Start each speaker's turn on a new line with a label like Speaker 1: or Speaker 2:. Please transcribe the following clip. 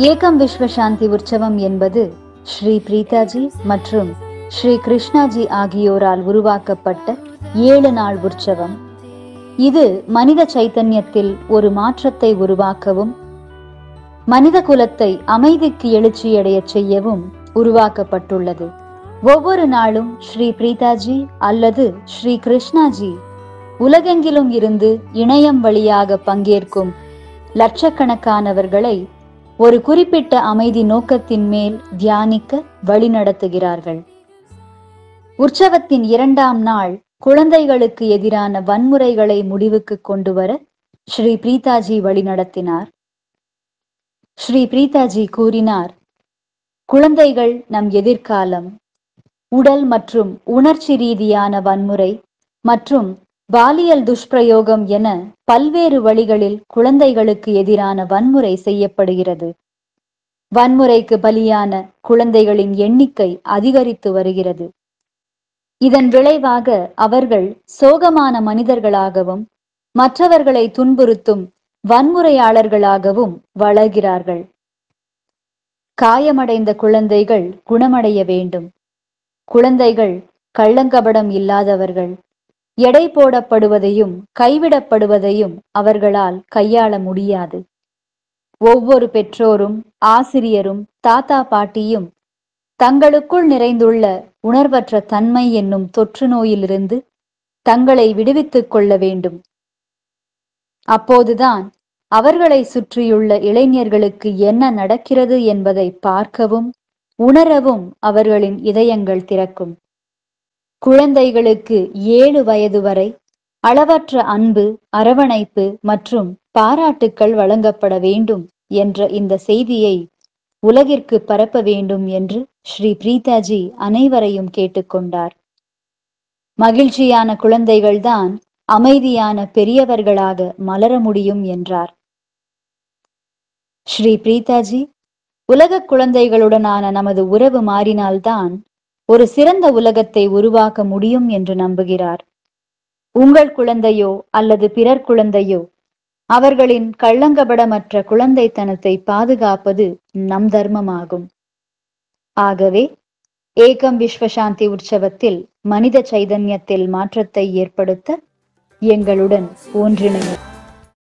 Speaker 1: ஏகம் விஸ்வ சாந்தி உற்சவம் என்பது ஸ்ரீ பிரீதாஜி மற்றும் ஸ்ரீ கிருஷ்ணாஜி ஆகியோரால் உருவாக்கப்பட்ட 7 நாள் உற்சவம். இது மனித சைத்தன்யத்தில் ஒரு மாற்றத்தை உருவாக்கவும் மனித குலத்தை அமைதிக்கு எழுச்சியடைய செய்யவும் உருவாக்கப்பட்டுள்ளது. ஒவ்வொரு நாளும் ஸ்ரீ பிரீதாஜி அல்லது ஸ்ரீ கிருஷ்ணாஜி உலகெங்கிலும் இருந்து இணையம் வழியாக பங்கேற்கும் லட்சக்கணக்கானவர்களை ஒரு குறிப்பிட்ட அமைதி நோக்கத்தின் மேல் தியானிக்க வழிநடத்துகிறார்கள். உற்சவத்தின் 2ஆம் நாள் குழந்தைகளுக்கு எதிரான வன்முறைகளை முடிவுக்கு கொண்டு வர ஸ்ரீ பிரீதாஜி வழிநடத்தினார். ஸ்ரீ பிரீதாஜி கூறினார், குழந்தைகள் நம் எதிர்காலம். உடல் மற்றும் உணர்ச்சி ரீதியான வன்முறை மற்றும் பாலியல் துஷ்பிரயோகம் என பல்வேறு வழிகளில் குழந்தைகளுக்கு எதிரான வன்முறை செய்யப்படுகிறது. வன்முறைக்கு பலியான குழந்தைகளின் எண்ணிக்கை அதிகரித்து வருகிறது. இதன் விளைவாக அவர்கள் சோகமான மனிதர்களாகவும் மற்றவர்களை துன்புறுத்தும் வன்முறையாளர்களாகவும் வளர்கிறார்கள். காயமடைந்த குழந்தைகள் குணமடைய வேண்டும். குழந்தைகள் கள்ளங்கபடம் இல்லாதவர்கள். எடை போடப்படுவதையும் கைவிடப்படுவதையும் அவர்களால் கையாள முடியாது. ஒவ்வொரு பெற்றோரும் ஆசிரியரும் தாத்தா பாட்டியும் தங்களுக்குள் நிறைந்துள்ள உணர்வற்ற தன்மை என்னும் தொற்று நோயிலிருந்து தங்களை விடுவித்துக் கொள்ள வேண்டும். அப்போதுதான் அவர்களை சுற்றியுள்ள இளைஞர்களுக்கு என்ன நடக்கிறது என்பதை பார்க்கவும் உணரவும் அவர்களின் இதயங்கள் திறக்கும். குழந்தைகளுக்கு 7 வயது வரை அளவற்ற அன்பு, அரவணைப்பு மற்றும் பாராட்டுக்கள் வழங்கப்பட வேண்டும் என்ற இந்த செய்தியை உலகிற்கு பரப்ப வேண்டும் என்று ஸ்ரீ பிரீதாஜி அனைவரையும் கேட்டுக்கொண்டார். மகிழ்ச்சியான குழந்தைகள்தான் அமைதியான பெரியவர்களாக மலர முடியும் என்றார். ஸ்ரீ பிரீதாஜி, உலக குழந்தைகளுடனான நமது உறவு மாறினால்தான் ஒரு சிறந்த உலகத்தை உருவாக்க முடியும் என்று நம்புகிறார். உங்கள் குழந்தையோ அல்லது பிறர் குழந்தையோ அவர்களின் கள்ளங்கபடமற்ற குழந்தைத்தனத்தை பாதுகாப்பது நம் தர்மமாகும். ஆகவே ஏகம் விஸ்வ சாந்தி உற்சவத்தில் மனித சைதன்யத்தில் மாற்றத்தை ஏற்படுத்த எங்களுடன் ஒன்றிணையும்.